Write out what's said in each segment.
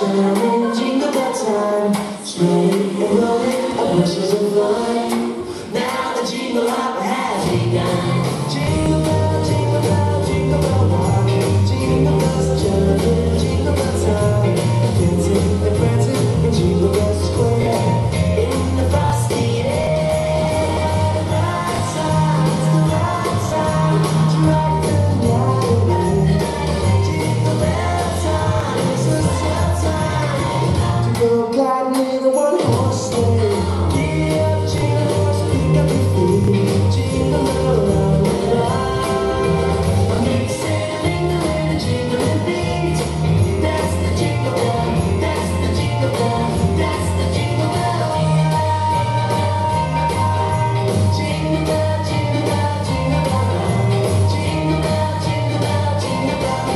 chiming, jingle bell time. Swaying and rolling, our horses are flying. Now the jingle hop has begun. Jingle bell, jingle bell, jingle bell rock. Jingle bells chiming, jingle bell time. Dancing and prancing in Jingle Bell Square. In the frosty air, the right time, it's the right time to rock the night. Jingle bell time, it's a sad time to go gliding in a one-horse sleigh. Giddy up, jingle horse, pick up your feet. Jingle bell around the clock. Mix and mingle in a jingling beat. That's the jingle bell, that's the jingle bell, that's the jingle bell. Jingle bell, jingle bell, jingle bell rock. Jingle bell, jingle bell, jingle bell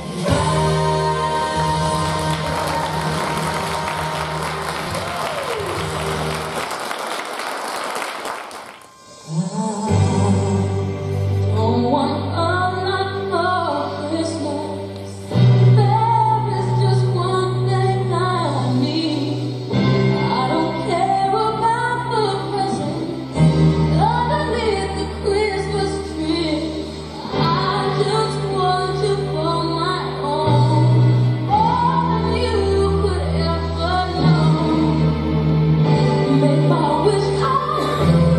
Don't want a lot for Christmas. There is just one thing I need. I don't care about the presents underneath the Christmas tree. I just want you for my own, more than you could ever know. Make my wish come true.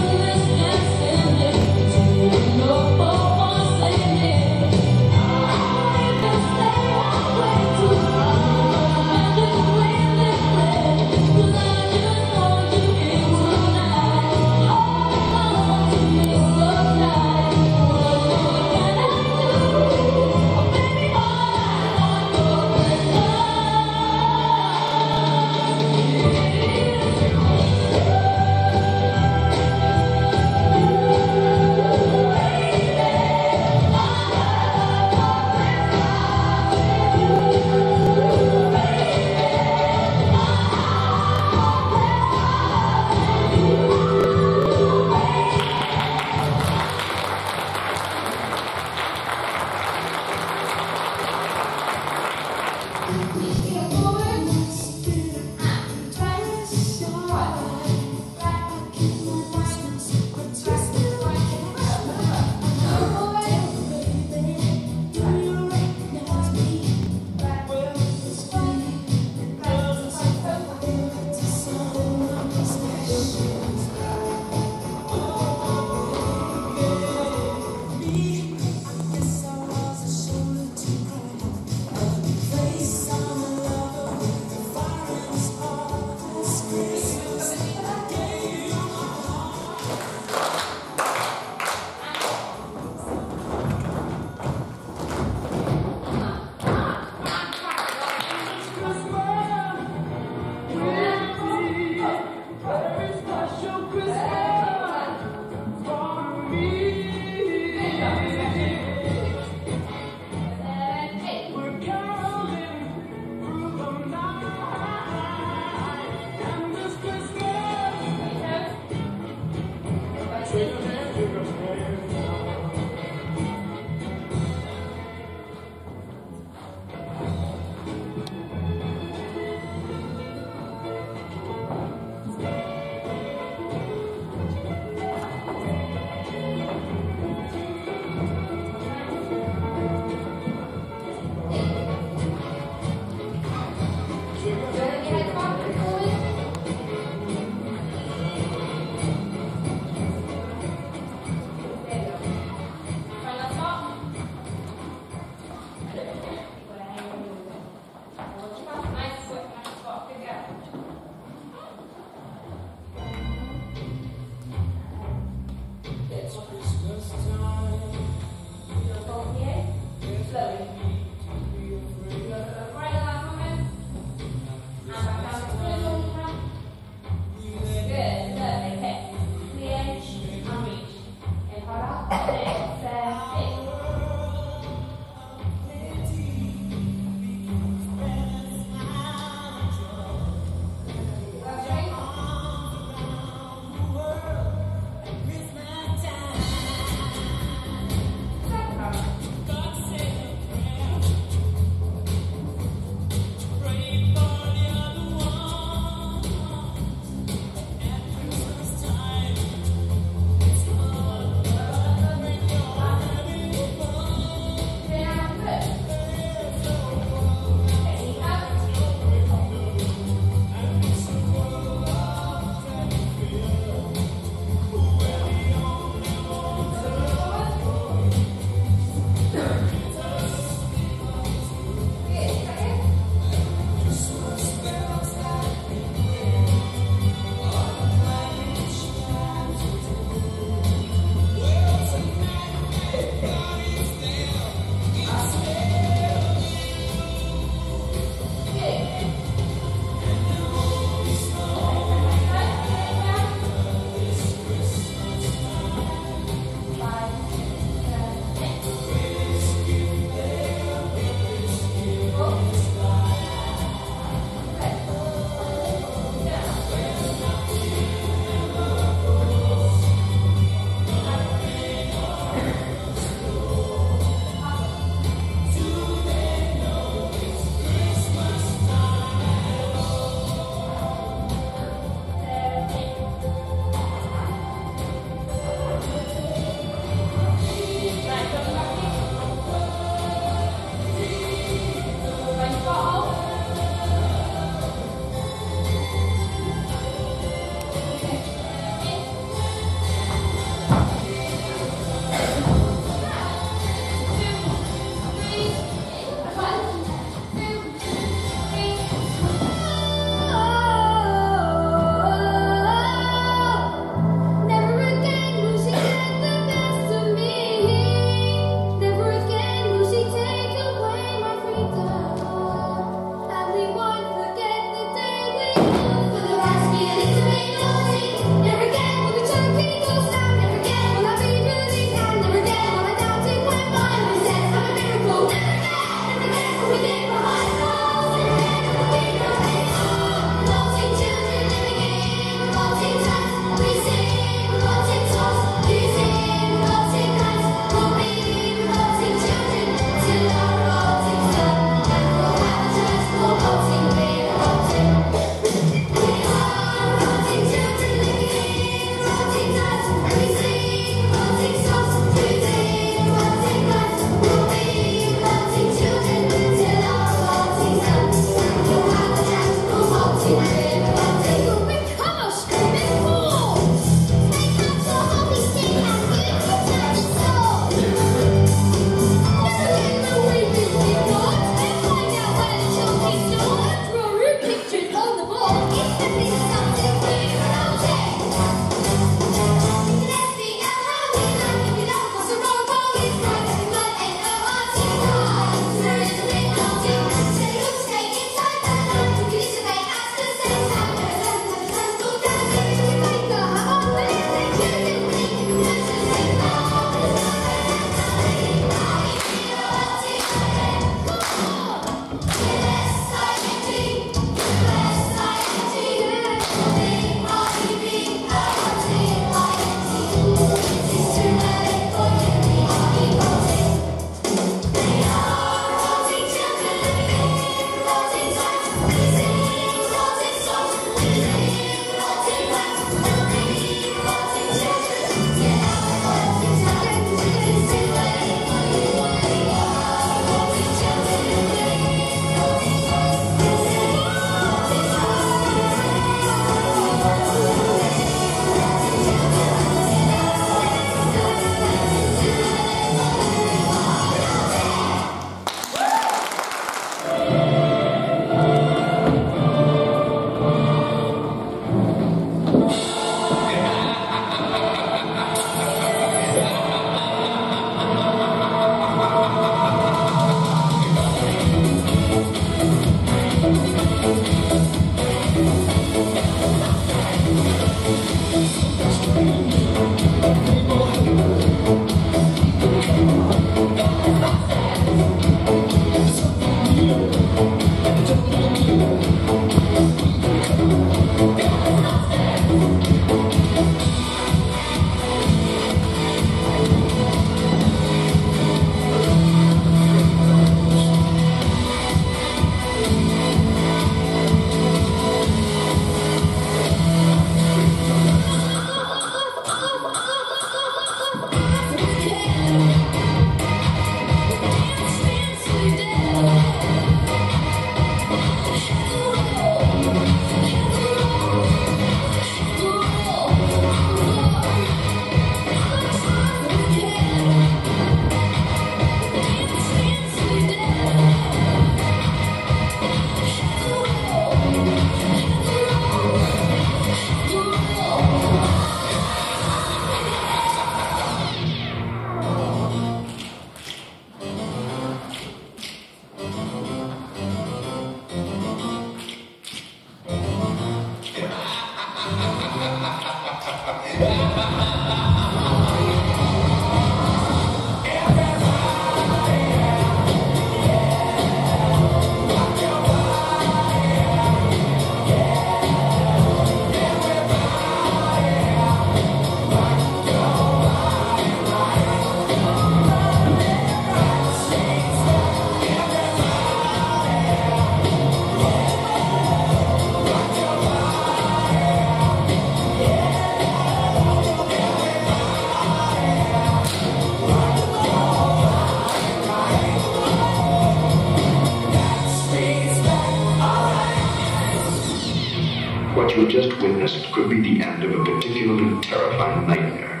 What you just witnessed could be the end of a particularly terrifying nightmare.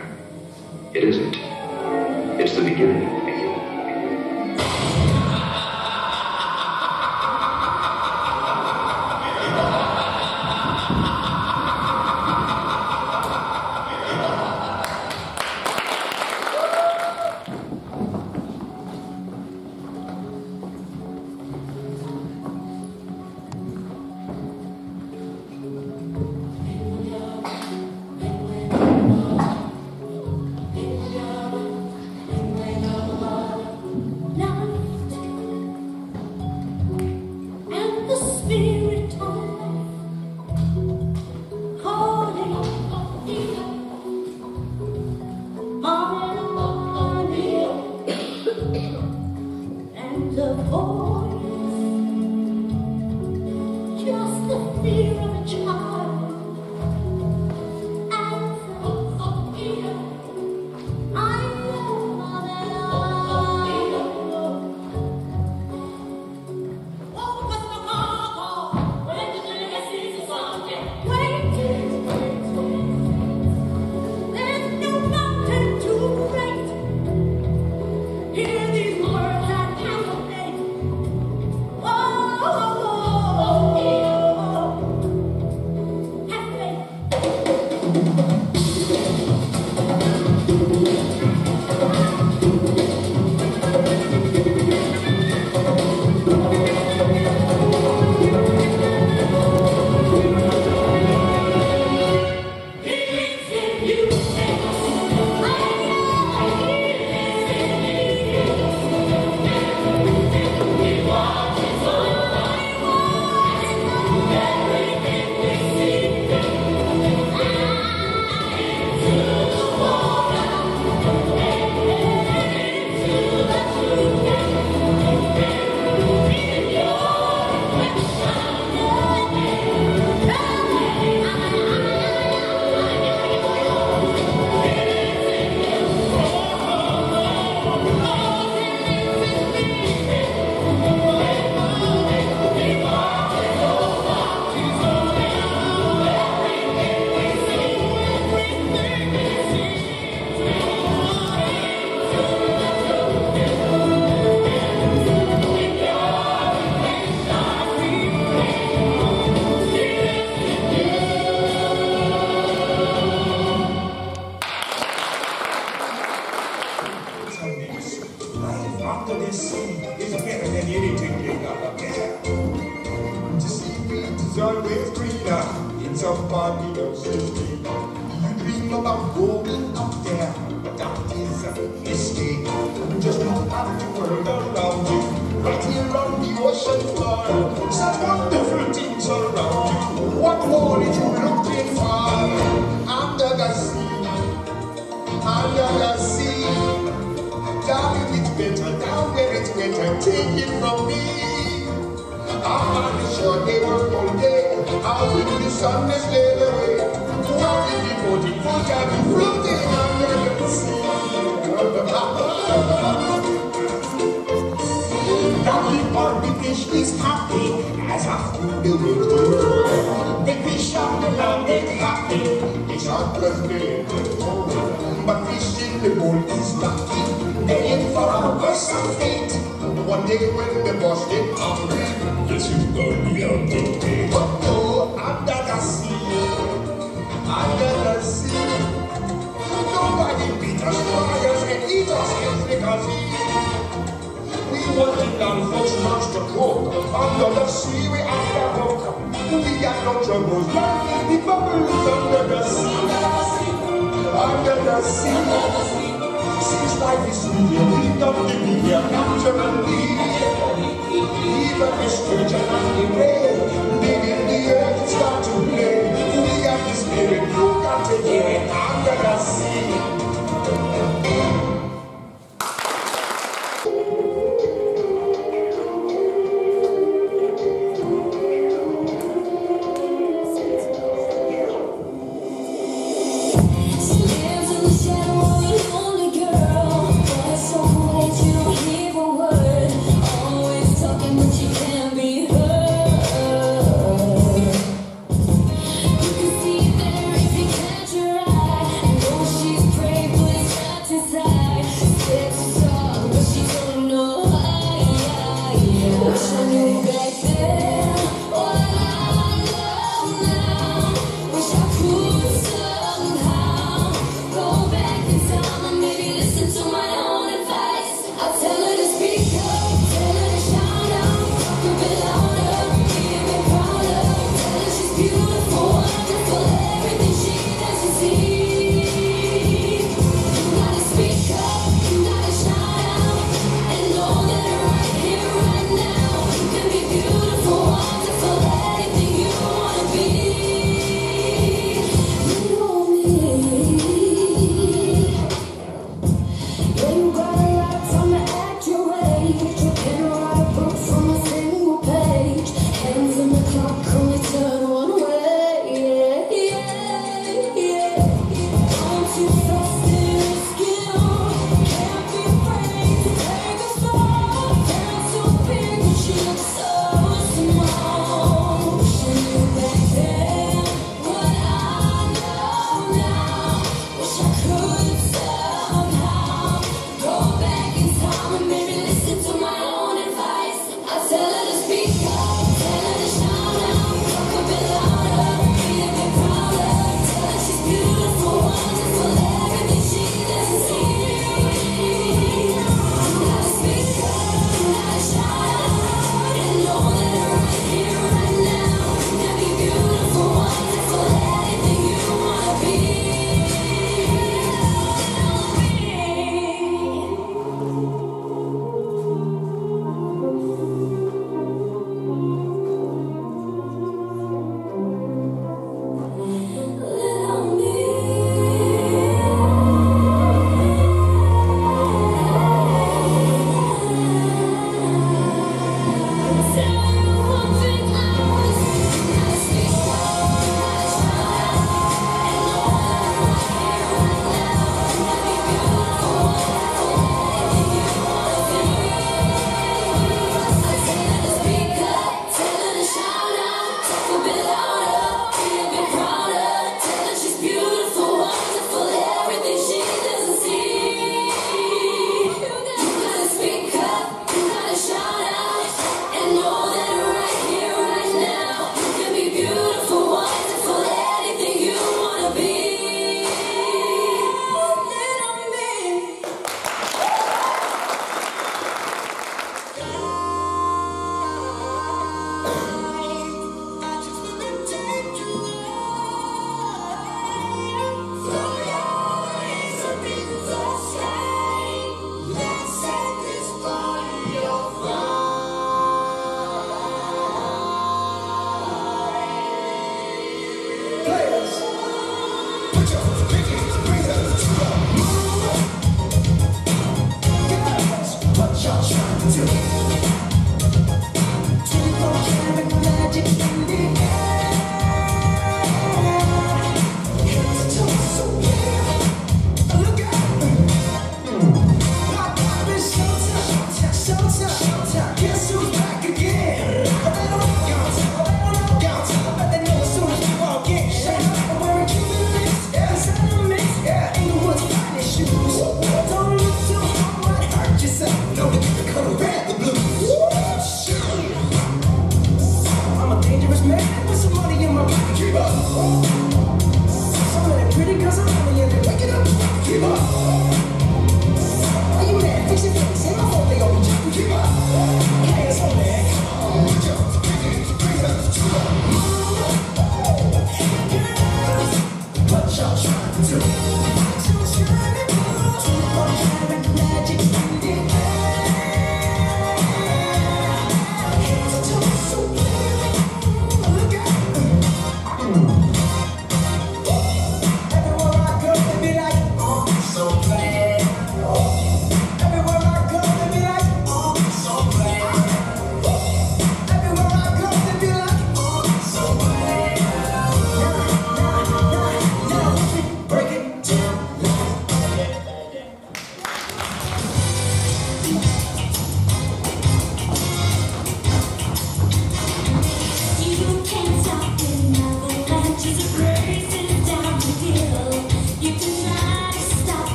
It isn't. It's the beginning. dream about going up there, but that is a mistake. Just look at the world around you, right here on the ocean floor. Some wonderful things around you. What more is you looking for? Under the sea, under the sea. Darling, it's better down where it's better. Take it from me. I'm on the shore, they work all day. Out with the sun, they slave away. While in the boat, we can be floating under the sea. Darling, all the fish is happy as I food the world. The fish on the land, they're happy. It's hot because they're cold. But fish in the boat is lucky. They're in for a worse of fate. One day when the boss get hungry, yes, you gonna be out to pay. Oh, under the sea, under the sea. Nobody beat us, fry us, and eat us, because we want the land folks not to cook. Under the sea, we have to hook. We got no troubles, like the bubbles under the sea. Under the sea. Since life is sweet, we don't live here naturally. Even the stage and the rain, dig in the earth, start to play. We got the spirit, you got to hear it under the sea.